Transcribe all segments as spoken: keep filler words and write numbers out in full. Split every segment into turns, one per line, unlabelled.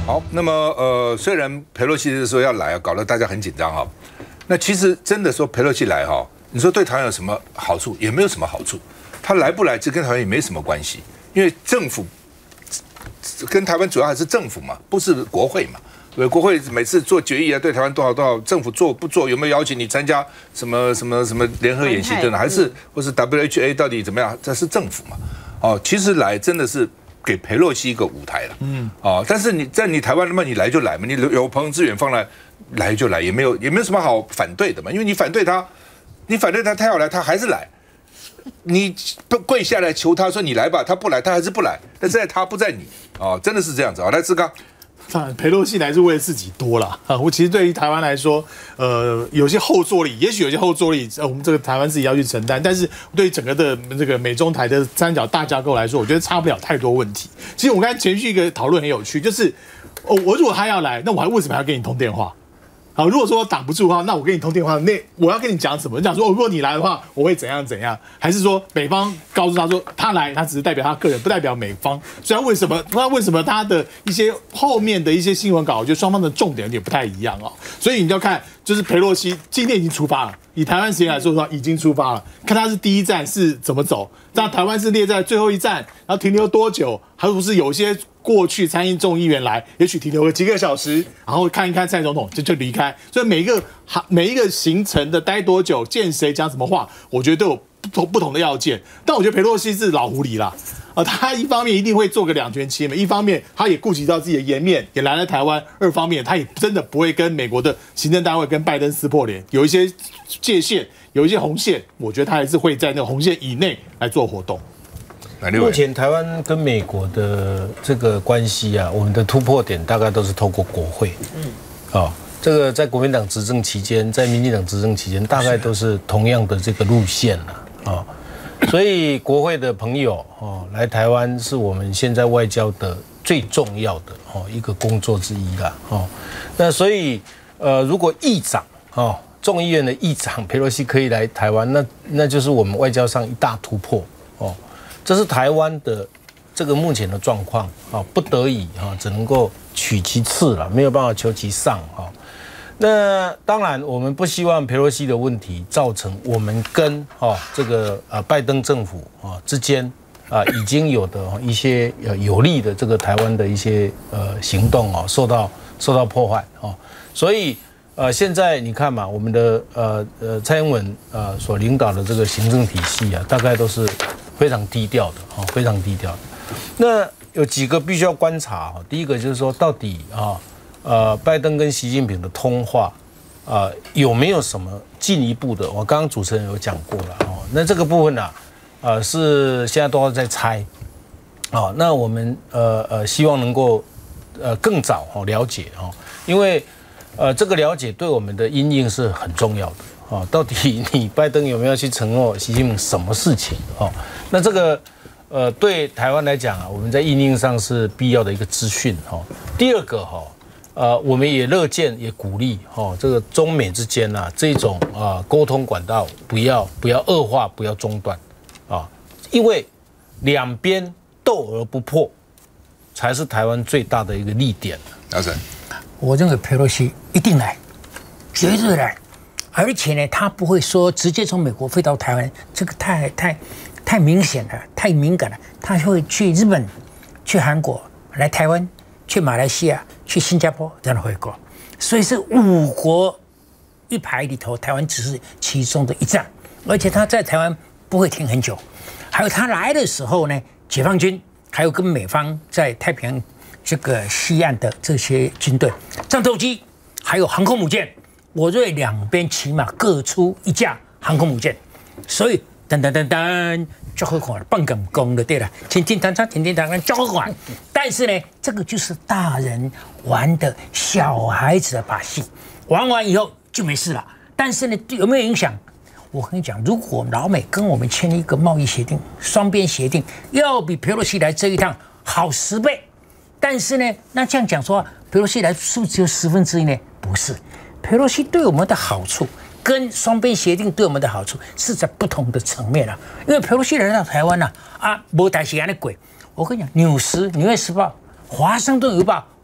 好，那么呃，虽然裴洛西的时候要来啊，搞得大家很紧张哈。那其实真的说裴洛西来哈，你说对台湾有什么好处？也没有什么好处。他来不来，这跟台湾也没什么关系，因为政府跟台湾主要还是政府嘛，不是国会嘛。对，国会每次做决议啊，对台湾多少多少，政府做不做，有没有邀请你参加什么什么什么联合演习等等，还是或是 W H A 到底怎么样？这是政府嘛。哦，其实来真的是。给裴洛西一个舞台了，嗯，哦，但是你在你台湾，那么你来就来嘛，你有朋友资源放来，来就来，也没有也没有什么好反对的嘛，因为你反对他，你反对他，他要来他还是来，你不跪下来求他说你来吧，他不来他还是不来，但是在他不在你，哦，真的是这样子啊，来志刚。
裴洛西来是为了自己多了啊！我其实对于台湾来说，呃，有些后坐力，也许有些后坐力，呃，我们这个台湾自己要去承担。但是对于整个的这个美中台的三角大架构来说，我觉得差不了太多问题。其实我刚才前续一个讨论很有趣，就是哦，我如果他要来，那我还为什么要跟你通电话？好，如果说挡不住的话，那我跟你通电话，那我要跟你讲什么？讲说，哦，如果你来的话，我会怎样怎样？还是说美方告诉他说他来，他只是代表他个人，不代表美方？虽然为什么？那为什么他的一些后面的一些新闻稿，我觉得双方的重点有点不太一样哦。所以你就要看，就是裴洛西今天已经出发了，以台湾时间来说的话，已经出发了，看他是第一站是怎么走，那台湾是列在最后一站，然后停留多久？还不是有些过去参议众议员来，也许停留个几个小时，然后看一看蔡总统就就离开。所以每一个每一个行程的待多久，见谁讲什么话，我觉得都有不同不同的要件。但我觉得裴洛西是老狐狸啦，呃，他一方面一定会做个两全其美，一方面他也顾及到自己的颜面，也来了台湾；二方面他也真的不会跟美国的行政单位跟拜登撕破脸，有一些界限，有一些红线，我觉得他还是会在那个红线以内来做活动。
目前台湾跟美国的这个关系啊，我们的突破点大概都是透过国会。嗯，哦，这个在国民党执政期间，在民进党执政期间，大概都是同样的这个路线了啊。哦，所以国会的朋友哦来台湾是我们现在外交的最重要的哦一个工作之一啦。哦，那所以呃，如果议长哦众议院的议长裴洛西可以来台湾，那那就是我们外交上一大突破哦。这是台湾的这个目前的状况啊，不得已啊，只能够取其次了，没有办法求其上啊。那当然，我们不希望裴洛西的问题造成我们跟啊这个呃拜登政府啊之间啊已经有的一些呃有利的这个台湾的一些呃行动啊受到受到破坏啊，所以呃现在你看嘛，我们的呃呃蔡英文呃所领导的这个行政体系啊，大概都是非常低调的哈，非常低调的。那有几个必须要观察哈，第一个就是说，到底啊，呃，拜登跟习近平的通话啊，有没有什么进一步的？我刚刚主持人有讲过了哦。那这个部分呢，啊，呃，是现在都要在猜。哦，那我们呃呃，希望能够呃更早哦了解哦，因为呃这个了解对我们的因应是很重要的。哦，到底你拜登有没有去承诺习近平什么事情？哦，那这个呃，对台湾来讲啊，我们在应应上是必要的一个资讯。哈，第二个哈，呃，我们也乐见也鼓励哈，这个中美之间啊这种啊沟通管道不要不要恶化，不要中断啊，因为两边斗而不破，才是台湾最大的一个利点。
老沈，
我认为裴洛西一定来，绝对来。而且呢，他不会说直接从美国飞到台湾，这个太太太明显了，太敏感了。他会去日本、去韩国、来台湾、去马来西亚、去新加坡这样回国，所以是五国一排里头，台湾只是其中的一站。而且他在台湾不会停很久，还有他来的时候呢，解放军还有跟美方在太平洋这个西岸的这些军队、战斗机，还有航空母舰。我认为两边起码各出一架航空母舰，所以噔噔噔噔，就好看了，半杆弓的对了，停停当当，停停当当，就好看。但是呢，这个就是大人玩的小孩子的把戏，玩完以后就没事了。但是呢，有没有影响？我跟你讲，如果老美跟我们签一个贸易协定，双边协定，要比裴洛西来这一趟好十倍。但是呢，那这样讲说，裴洛西来是不是只有十分之一呢？不是。裴洛西对我们的好处，跟双边协定对我们的好处是在不同的层面啊。因为裴洛西来到台湾呢、啊，啊，没台西安的鬼。我跟你讲，《纽时》《纽约时报》《华盛顿邮报》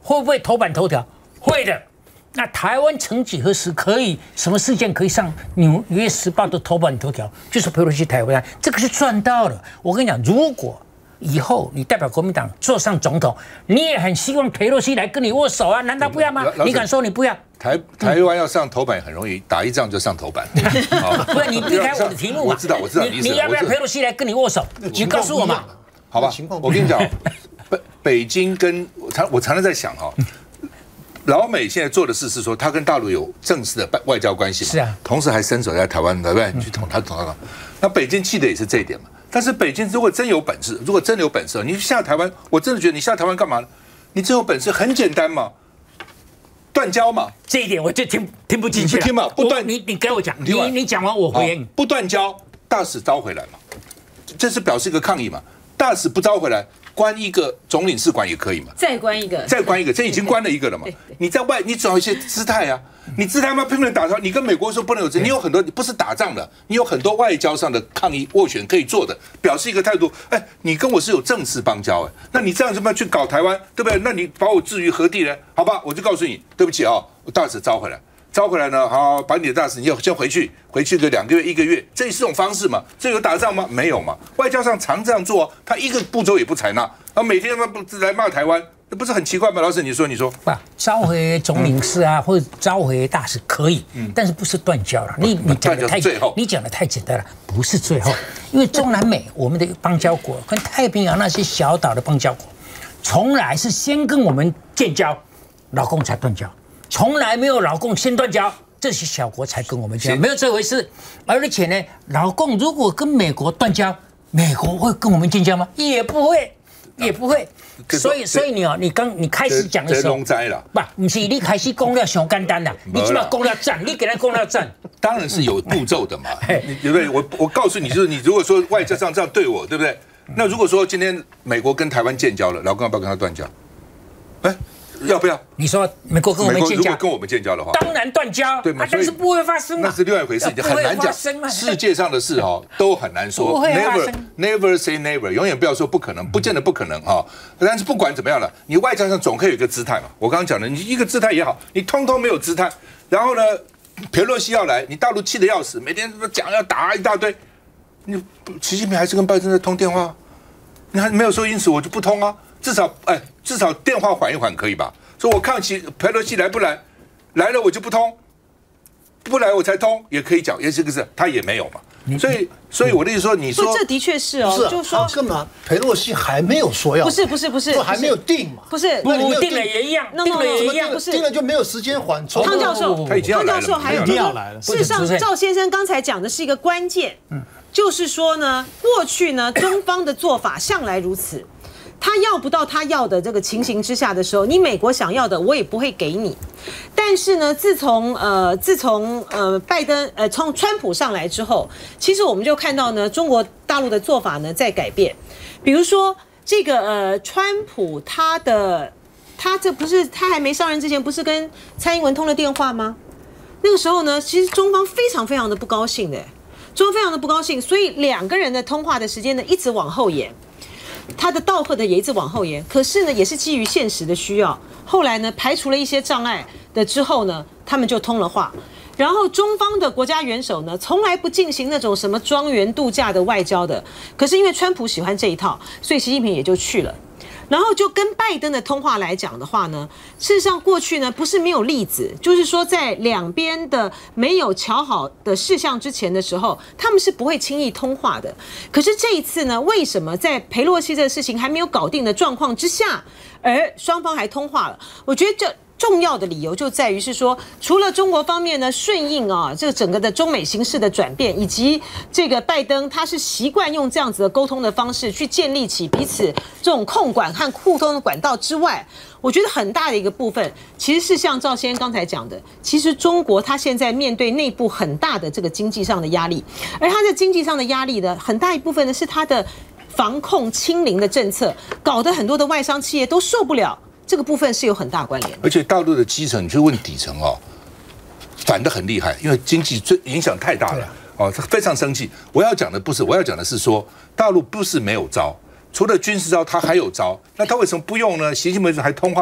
会不会头版头条？会的。那台湾曾几何时可以什么事件可以上《纽约时报》的头版头条？就是佩洛西台湾，这个是赚到了。我跟你讲，如果以后你代表国民党坐上总统，你也很希望佩洛西来跟你握手啊？难道不要吗？你敢说你不要？
台台湾要上头版很容易，打一仗就上头版。
不是你避开我的题目嘛？
我知道，我知道。
你你要不要佩洛西来跟你握手？你告诉我嘛。
好吧，我跟你讲，北北京跟我常我常常在想哈。老美现在做的事是说，他跟大陆有正式的外交关系嘛？
是啊，
同时还伸手在台湾，对不对？去捅他捅他。那北京气的也是这一点嘛。但是北京如果真有本事，如果真有本事，你下台湾，我真的觉得你下台湾干嘛呢？你真有本事，很简单嘛，断交嘛。
这一点我就听听不进去了。
你不听嘛，不断
你你给我讲，你你讲完我回应。
不断交，大使招回来嘛，这是表示一个抗议嘛。大使不招回来。关一个总领事馆也可以嘛？
再关一个，
再关一个，这已经关了一个了嘛？你在外，你找一些姿态啊，你姿态嘛，拼命打仗。你跟美国说不能有这，你有很多不是打仗的，你有很多外交上的抗议斡旋可以做的，表示一个态度。哎，你跟我是有正式邦交哎，那你这样怎么去搞台湾，对不对？那你把我置于何地呢？好吧，我就告诉你，对不起啊，我大使招回来。招回来呢，好，把你的大使你要先回去，回去个两个月、一个月，这是种方式嘛？这有打仗吗？没有嘛。外交上常这样做，他一个步骤也不采纳，然后每天他不来骂台湾，那不是很奇怪吗？老师，你说，你说，
不，召回总领事啊，或者召回大使可以，但是不是断交了？你你讲的太你讲的太简单了，不是最后，因为中南美我们的邦交国跟太平洋那些小岛的邦交国，从来是先跟我们建交，老共才断交。从来没有老共先断交，这些小国才跟我们建交，没有这回事。而且呢，老共如果跟美国断交，美国会跟我们建交吗？也不会，也不会。所以，所以你哦，你刚你开始讲的时候，不，不是你开始讲了上简单啦，你起码讲了赞，你给他讲了赞，
当然是有步骤的嘛，对不对？我我告诉你，就是你如果说外交上这样对我，对不对？那如果说今天美国跟台湾建交了，老共要不要跟他断交？哎。要不要？
你说美国跟我们建交，
如果跟我们建交的话，
当然断交，
对吗？
但是不会发生，
那是另外一回事，很难讲。世界上的事哈都很难说 ，never never say never， 永远不要说不可能，不见得不可能哈。但是不管怎么样了，你外交上总可以有一个姿态嘛。我刚刚讲的，你一个姿态也好，你通通没有姿态，然后呢，裴洛西要来，你大陆气得要死，每天讲要打一大堆，你习近平还是跟拜登在通电话，你还没有说因此我就不通啊。至少，哎，至少电话缓一缓可以吧？说我看起裴洛西来不来，来了我就不通，不来我才通，也可以讲，也是个是，他也没有嘛。所以，所以我的意思说，你说
这的确是哦，就是说
干嘛？裴洛西还没有说要，
不是不是不是，
还没有定嘛？
不是，
不定了也一样，定了也一样，
不是
定了就没有时间缓冲。
汤教授，
他已经要来了，
汤教授还有
要来了。
事实上，赵先生刚才讲的是一个关键，就是说呢，过去呢，中方的做法向来如此。他要不到他要的这个情形之下的时候，你美国想要的我也不会给你。但是呢，自从呃自从呃拜登呃从川普上来之后，其实我们就看到呢，中国大陆的做法呢在改变。比如说这个呃川普他的他这不是他还没上任之前，不是跟蔡英文通了电话吗？那个时候呢，其实中方非常非常的不高兴的，中方非常的不高兴，所以两个人的通话的时间呢一直往后延。他的道贺的也一直往后延，可是呢，也是基于现实的需要。后来呢，排除了一些障碍的之后呢，他们就通了话。然后中方的国家元首呢，从来不进行那种什么庄园度假的外交的。可是因为川普喜欢这一套，所以习近平也就去了。然后就跟拜登的通话来讲的话呢，事实上过去呢不是没有例子，就是说在两边的没有瞧好的事项之前的时候，他们是不会轻易通话的。可是这一次呢，为什么在裴洛西这个事情还没有搞定的状况之下，而双方还通话了？我觉得这重要的理由就在于是说，除了中国方面呢顺应啊这个整个的中美形势的转变，以及这个拜登他是习惯用这样子的沟通的方式去建立起彼此这种控管和互通的管道之外，我觉得很大的一个部分其实是像赵先生刚才讲的，其实中国它现在面对内部很大的这个经济上的压力，而它的经济上的压力呢，很大一部分呢是它的防控清零的政策，搞得很多的外商企业都受不了。这个部分是有很大关联的，
而且大陆的基层，你去问底层哦，反得很厉害，因为经济最影响太大了哦，他非常生气。我要讲的不是，我要讲的是说，大陆不是没有招，除了军事招，他还有招。那他为什么不用呢？习近平还通话呢？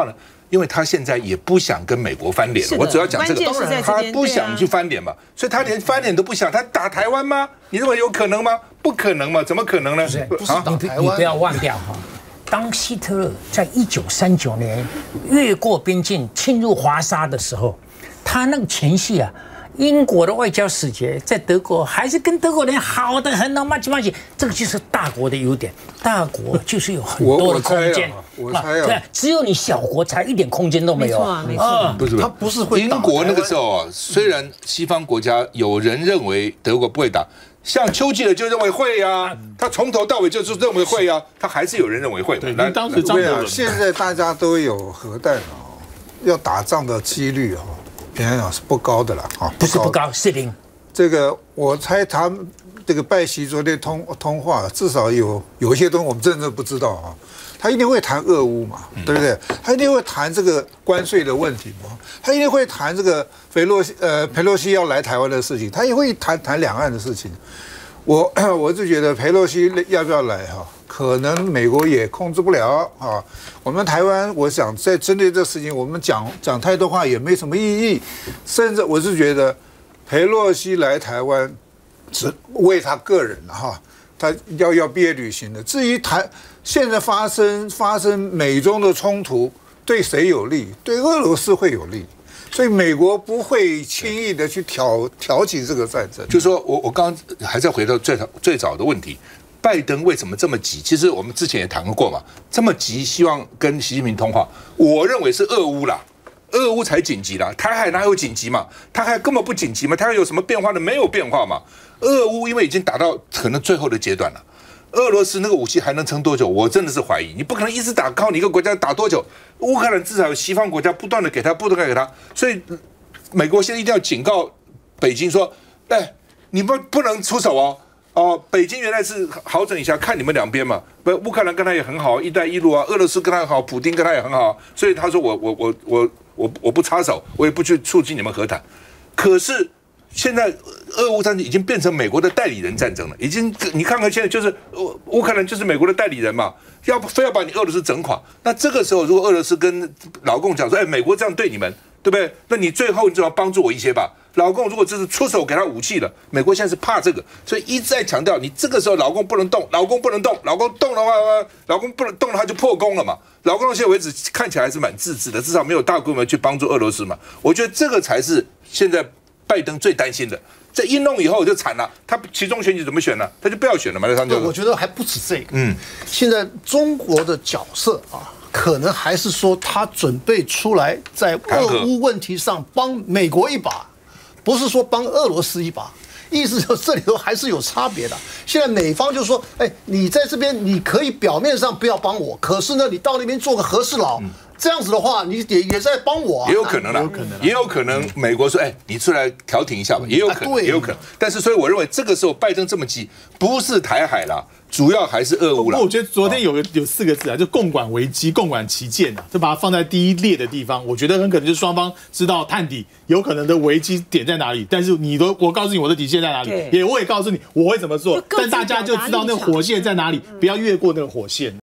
因为他现在也不想跟美国翻脸了。我主要讲这个，他不想去翻脸嘛，所以他连翻脸都不想。他打台湾吗？你认为有可能吗？不可能嘛？怎么可能呢？
不是，你你不要忘掉哈。当希特勒在一九三九年越过边境侵入华沙的时候，他那个前戏啊，英国的外交使节在德国还是跟德国人好得很呢，骂起骂起，这个就是大国的优点。大国就是有很多的空间，
我猜啊，
对，只有你小国才一点空间都没有。
没错，没错，
不是
他不是会
英国那个时候啊，虽然西方国家有人认为德国不会打。像丘吉尔就认为会呀、啊，他从头到尾就是认为会呀、啊，他还是有人认为会。
对，那当时张伯伦，
现在大家都有核弹哦，要打仗的几率哦，平常讲是不高的了啊，
不是不高，是零。
这个我猜他们这个拜习昨天通通话，至少有有一些东西我们真的不知道啊。他一定会谈俄乌嘛，对不对？他一定会谈这个关税的问题嘛，他一定会谈这个裴洛西呃裴洛西要来台湾的事情，他也会谈谈两岸的事情。我我就觉得裴洛西要不要来哈，可能美国也控制不了啊。我们台湾，我想在针对这事情，我们讲讲太多话也没什么意义，甚至我是觉得裴洛西来台湾，只为他个人哈。他要要毕业旅行的。至于台现在发生发生美中的冲突，对谁有利？对俄罗斯会有利，所以美国不会轻易的去挑挑起这个战争。
就是说我我刚刚还是要回到最早最早的问题，拜登为什么这么急？其实我们之前也谈过嘛，这么急希望跟习近平通话，我认为是俄乌啦。俄乌才紧急啦，台海哪有紧急嘛？台海根本不紧急嘛？台海有什么变化呢？没有变化嘛。俄乌因为已经打到可能最后的阶段了，俄罗斯那个武器还能撑多久？我真的是怀疑，你不可能一直打，靠你一个国家打多久？乌克兰至少有西方国家不断的给他，不断的给他，所以美国现在一定要警告北京说，哎，你们不能出手哦。哦，北京原来是好整以暇看你们两边嘛，不，乌克兰跟他也很好，一带一路啊，俄罗斯跟他很好，普丁跟他也很好，所以他说我我我我我我不插手，我也不去促进你们和谈。可是现在俄乌战争已经变成美国的代理人战争了，已经你看看现在就是乌克兰就是美国的代理人嘛，要非要把你俄罗斯整垮。那这个时候如果俄罗斯跟老共讲说，哎，美国这样对你们，对不对？那你最后你就要帮助我一些吧。老共如果这是出手给他武器了，美国现在是怕这个，所以一再强调，你这个时候老共不能动，老共不能动，老共动的话，老共不能动的话就破功了嘛。老共到现在为止看起来还是蛮自制的，至少没有大规模去帮助俄罗斯嘛。我觉得这个才是现在拜登最担心的。这一弄以后就惨了，他其中选举怎么选呢？他就不要选了嘛。
对，我觉得还不止这个。嗯，现在中国的角色啊，可能还是说他准备出来在俄乌问题上帮美国一把。不是说帮俄罗斯一把，意思就是这里头还是有差别的。现在美方就说，哎，你在这边你可以表面上不要帮我，可是呢，你到那边做个和事佬，这样子的话，你也也在帮我、啊。
也有可能啦，也有可能美国说，哎，你出来调停一下吧，也有可能，也有可能。但是，所以我认为这个时候拜登这么急，不是台海啦。主要还是俄乌了。
我觉得昨天有个有四个字啊，就共管危机、共管旗舰啊，就把它放在第一列的地方。我觉得很可能就是双方知道探底有可能的危机点在哪里，但是你都我告诉你我的底线在哪里，也我也告诉你我会怎么做，但大家就知道那个火线在哪里，不要越过那个火线。